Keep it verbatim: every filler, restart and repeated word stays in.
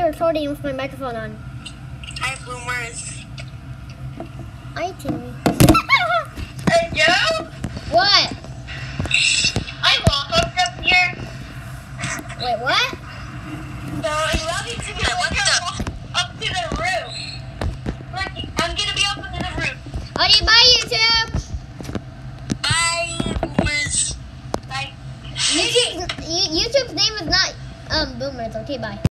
I recording with my microphone on? Hi, boomers. Hi, Timmy. Hey, Joe? What? I walk up up here. Wait, what? So I love you to be up, up to the roof. Look, I'm gonna be up to the roof. Okay, bye, YouTube. Bye, boomers. Bye. YouTube, YouTube's name is not um boomers. Okay, bye.